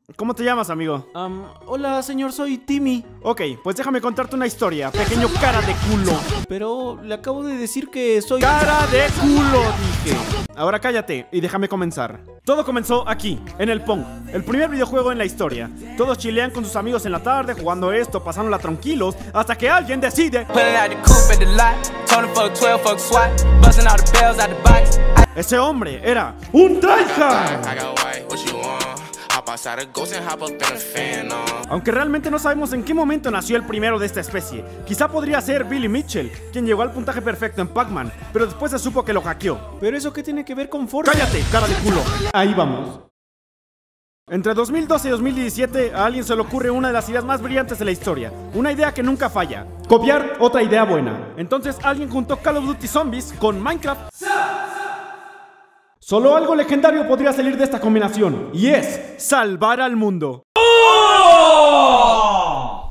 ¿Cómo te llamas, amigo? Hola, señor, soy Timmy. Ok, pues déjame contarte una historia, pequeño cara de culo. Pero le acabo de decir que soy... ¡Cara de culo! Dije. Ahora cállate y déjame comenzar. Todo comenzó aquí, en el Pong, el primer videojuego en la historia. Todos chilean con sus amigos en la tarde, jugando esto, pasándola tranquilos, hasta que alguien decide... Ese hombre era un tryhard. Aunque realmente no sabemos en qué momento nació el primero de esta especie. Quizá podría ser Billy Mitchell, quien llegó al puntaje perfecto en Pac-Man, pero después se supo que lo hackeó. ¿Pero eso qué tiene que ver con Fortnite? ¡Cállate, cara de culo! Ahí vamos. Entre 2012 y 2017 a alguien se le ocurre una de las ideas más brillantes de la historia. Una idea que nunca falla: copiar otra idea buena. Entonces alguien juntó Call of Duty Zombies con Minecraft. Solo algo legendario podría salir de esta combinación, y es salvar al mundo. ¡Oh!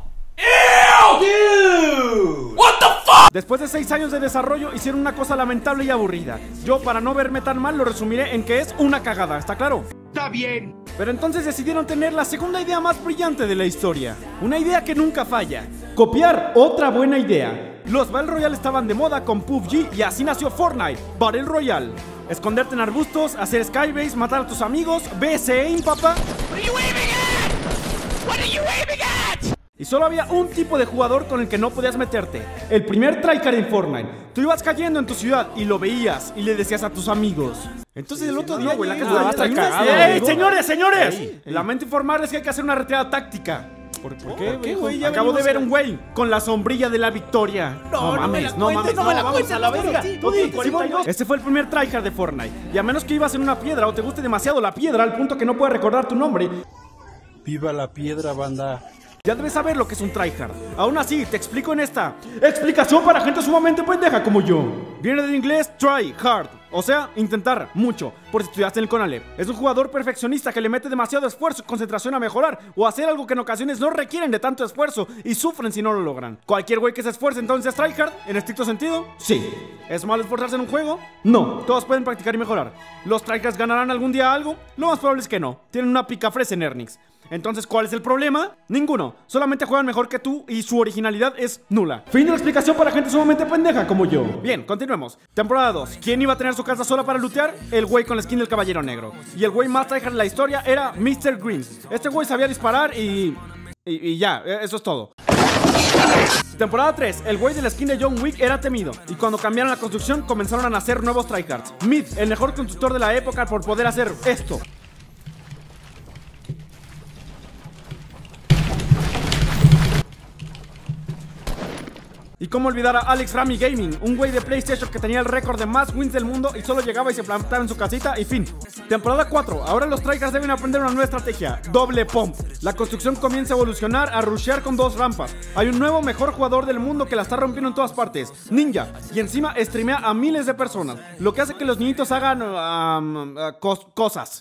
What the fuck? Después de 6 años de desarrollo hicieron una cosa lamentable y aburrida. Yo, para no verme tan mal, lo resumiré en que es una cagada, ¿está claro? ¡Está bien! Pero entonces decidieron tener la segunda idea más brillante de la historia. Una idea que nunca falla: copiar otra buena idea. Los Battle Royale estaban de moda con PUBG y así nació Fortnite, Battle Royale. Esconderte en arbustos, hacer skybase, matar a tus amigos, BSE, papá. Y solo había un tipo de jugador con el que no podías meterte: el primer tryhard en Fortnite. Tú ibas cayendo en tu ciudad y lo veías y le decías a tus amigos. Entonces el otro día, güey, la que ¡Ey, señores! Lamento informarles que hay que hacer una retirada táctica. ¿Por qué, güey? Acabo de ver un güey con la sombrilla de la victoria. No mames, no me la cuentes a la verga. Este fue el primer tryhard de Fortnite. Y a menos que ibas en una piedra o te guste demasiado la piedra al punto que no puedes recordar tu nombre. ¡Viva la piedra, banda! Ya debes saber lo que es un tryhard. Aún así, te explico en esta explicación para gente sumamente pendeja como yo. Viene del inglés try hard, o sea, intentar mucho, por si estudiaste en el Conalep. Es un jugador perfeccionista que le mete demasiado esfuerzo y concentración a mejorar o hacer algo que en ocasiones no requieren de tanto esfuerzo y sufren si no lo logran. Cualquier güey que se esfuerce entonces es tryhard, en estricto sentido. Sí. ¿Es malo esforzarse en un juego? No, todos pueden practicar y mejorar. ¿Los tryhards ganarán algún día algo? Lo más probable es que no. Tienen una picafresa en Earnings. Entonces, ¿cuál es el problema? Ninguno. Solamente juegan mejor que tú y su originalidad es nula. Fin de la explicación para gente sumamente pendeja como yo. Bien, continuemos. Temporada 2. ¿Quién iba a tener su casa sola para lootear? El güey con la skin del caballero negro. Y el güey más tryhard de la historia era Mr. Green. Este güey sabía disparar y ya, eso es todo. Temporada 3. El güey de la skin de John Wick era temido. Y cuando cambiaron la construcción comenzaron a nacer nuevos tryhards. Mid, el mejor constructor de la época por poder hacer esto. Y cómo olvidar a Alex Ramy Gaming, un güey de PlayStation que tenía el récord de más wins del mundo y solo llegaba y se plantaba en su casita y fin. Temporada 4. Ahora los tryhards deben aprender una nueva estrategia: doble pump. La construcción comienza a evolucionar, a rushear con 2 rampas. Hay un nuevo mejor jugador del mundo que la está rompiendo en todas partes: Ninja. Y encima streamea a miles de personas, lo que hace que los niñitos hagan cosas.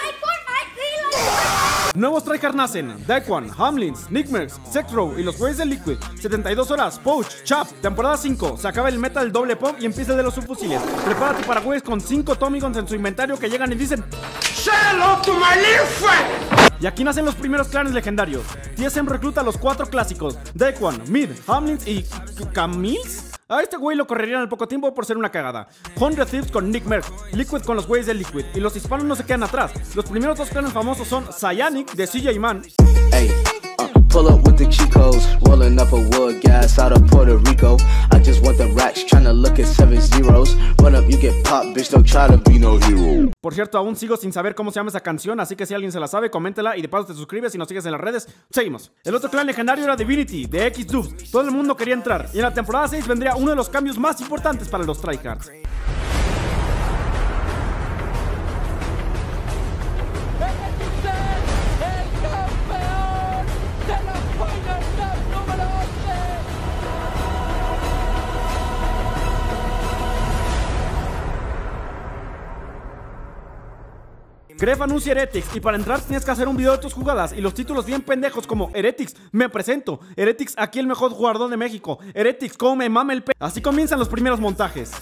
Nuevos tryhards nacen: Daequan, Hamlins, Nickmerx, Sexrow y los güeyes de Liquid. 72 horas, Poach, Chap. Temporada 5. Se acaba el meta del doble pump y empieza el de los subfusiles. Prepárate para güeyes con 5 Tommy Guns en su inventario que llegan y dicen "Say hello to my little friend". Y aquí nacen los primeros clanes legendarios. TSM recluta a los 4 clásicos: Daequan, Mid, Hamlins y Camils. A este güey lo correrían al poco tiempo por ser una cagada. 100 Thieves con Nick Merck, Liquid con los güeyes de Liquid. Y los hispanos no se quedan atrás. Los primeros 2 clanes famosos son Cyanic de CJ Man. Hey. Pull up with the chicos, rolling up a wood gas out of Puerto Rico. I just want the racks, tryna look at 7 zeros. Run up, you get popped, bitch, don't try to be no hero. Por cierto, aún sigo sin saber cómo se llama esa canción, así que si alguien se la sabe, coméntela y de paso te suscribes y nos sigues en las redes. Seguimos. El otro clan legendario era Divinity, de X-Dubs. Todo el mundo quería entrar, y en la temporada 6 vendría uno de los cambios más importantes para los tryhards. Gref anuncia Heretics y para entrar tienes que hacer un video de tus jugadas y los títulos bien pendejos como Heretics, me presento, Heretics, aquí el mejor jugador de México, Heretics, cómo me mama el pe... Así comienzan los primeros montajes.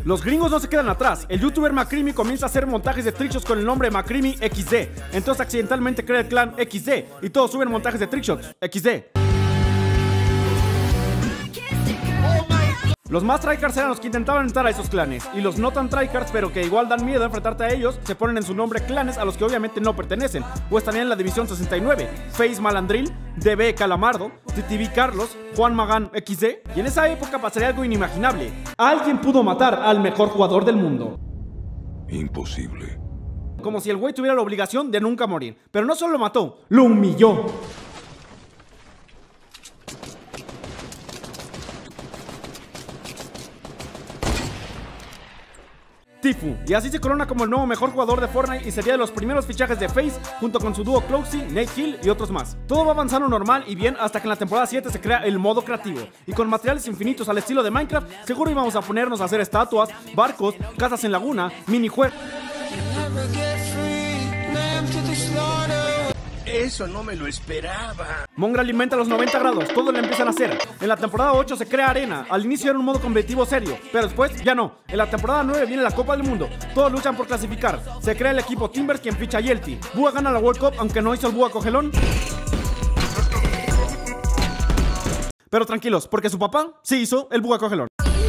Los gringos no se quedan atrás. El youtuber Macrimi comienza a hacer montajes de trickshots con el nombre Macrimi XD. Entonces accidentalmente crea el clan XD y todos suben montajes de trickshots XD. Los más tryhards eran los que intentaban entrar a esos clanes, y los no tan tryhards, pero que igual dan miedo a enfrentarte a ellos, se ponen en su nombre clanes a los que obviamente no pertenecen, o estarían en la división 69, Face Malandril, DB Calamardo, TTV Carlos, Juan Magán XD, y en esa época pasaría algo inimaginable. Alguien pudo matar al mejor jugador del mundo. Imposible. Como si el güey tuviera la obligación de nunca morir, pero no solo lo mató, lo humilló. Tfue, y así se corona como el nuevo mejor jugador de Fortnite y sería de los primeros fichajes de FaZe junto con su dúo Cloxy, Nate Hill y otros más. Todo va avanzando normal y bien hasta que en la temporada 7 se crea el modo creativo y con materiales infinitos al estilo de Minecraft seguro íbamos a ponernos a hacer estatuas, barcos, casas en laguna, minijuegos. Eso no me lo esperaba. Mongra alimenta a los 90 grados, todos le empiezan a hacer. En la temporada 8 se crea arena, al inicio era un modo competitivo serio, pero después ya no. En la temporada 9 viene la Copa del Mundo, todos luchan por clasificar. Se crea el equipo Timbers quien ficha a Yelty. Búa gana la World Cup aunque no hizo el Búa cogelón. Pero tranquilos, porque su papá sí hizo el Búa cogelón.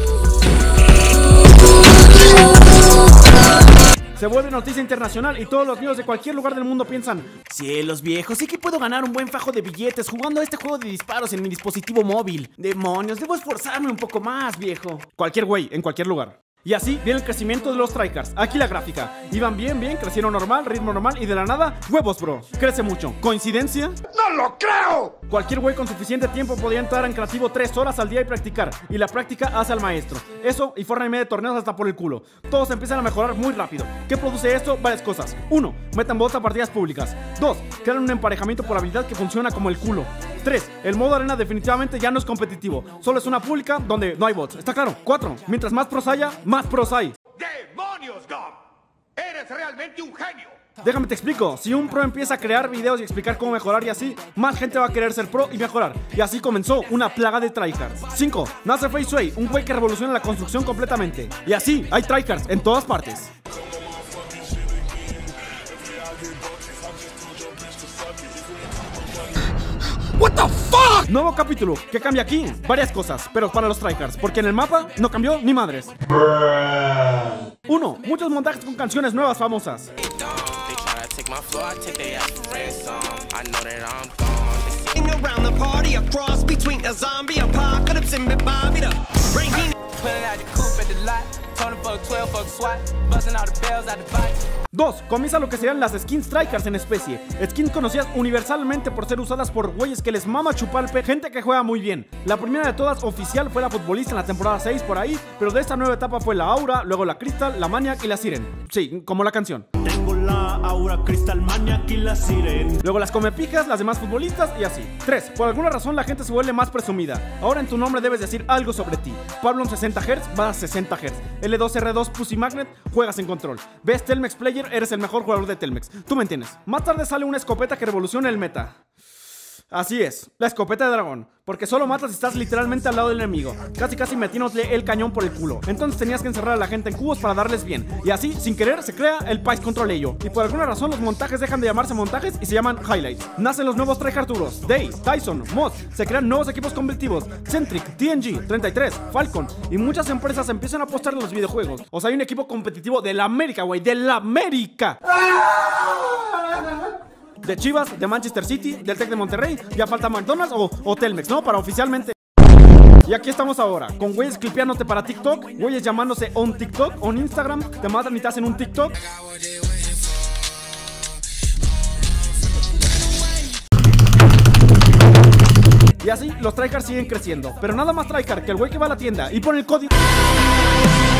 Se vuelve noticia internacional y todos los niños de cualquier lugar del mundo piensan: cielos viejos, sí que puedo ganar un buen fajo de billetes jugando a este juego de disparos en mi dispositivo móvil. Demonios, debo esforzarme un poco más, viejo. Cualquier güey, en cualquier lugar. Y así viene el crecimiento de los tryhards. Aquí la gráfica. Iban bien, crecieron normal, ritmo normal y de la nada, huevos, bro. Crece mucho. ¿Coincidencia? ¡No lo creo! Cualquier güey con suficiente tiempo podía entrar en creativo 3 horas al día y practicar. Y la práctica hace al maestro. Eso y Fortnite media de torneos hasta por el culo. Todos empiezan a mejorar muy rápido. ¿Qué produce esto? Varias cosas. 1. Metan bots a partidas públicas. 2. Crean un emparejamiento por habilidad que funciona como el culo. 3. El modo arena definitivamente ya no es competitivo. Solo es una pública donde no hay bots. ¿Está claro? 4. Mientras más pros haya, más pros hay. ¡Demonios, Gob! ¡Eres realmente un genio! Déjame te explico, si un pro empieza a crear videos y explicar cómo mejorar y así, más gente va a querer ser pro y mejorar. Y así comenzó una plaga de tryhards. 5. Nace FaZe, un güey que revoluciona la construcción completamente. Y así, hay tryhards en todas partes. What the fuck? Nuevo capítulo, ¿qué cambia aquí? Varias cosas, pero para los tryhards, porque en el mapa no cambió ni madres. 1. Muchos montajes con canciones nuevas famosas. 2. Comienza lo que serían las skins tryhards en especie. Skins conocidas universalmente por ser usadas por güeyes que les mama chupalpe, gente que juega muy bien. La primera de todas oficial fue la futbolista en la temporada 6 por ahí, pero de esta nueva etapa fue la Aura, luego la Crystal, la Maniac y la Siren. Sí, como la canción. Tengo la Aura, Crystal, Maniac y la Siren. Luego las Comepijas, las demás futbolistas y así. 3. Por alguna razón la gente se vuelve más presumida. Ahora en tu nombre debes decir algo sobre ti. Pablo en 60 Hz, va a 60 Hz. L2R2 Pussy Magnet, juegas en control. Ves Telmex Player, eres el mejor jugador de Telmex. Tú me entiendes. Más tarde sale una escopeta que revoluciona el meta. Así es, la escopeta de dragón. Porque solo matas si estás literalmente al lado del enemigo. Casi metiéndole el cañón por el culo. Entonces tenías que encerrar a la gente en cubos para darles bien. Y así, sin querer, se crea el Pais Control ello. Y por alguna razón los montajes dejan de llamarse montajes y se llaman highlights. Nacen los nuevos tryharduros, Day, Tyson, Moz. Se crean nuevos equipos competitivos, Centric, TNG, 33, Falcon. Y muchas empresas empiezan a apostar en los videojuegos. O sea, hay un equipo competitivo de la América, güey, de la América. De Chivas, de Manchester City, del Tec de Monterrey. Ya falta McDonald's o Telmex, ¿no? Para oficialmente. Y aquí estamos ahora, con güeyes clipeándote para TikTok, güeyes llamándose on TikTok, on Instagram, te matan y te hacen un TikTok. Y así los tryhards siguen creciendo. Pero nada más tryhard que el güey que va a la tienda y pone el código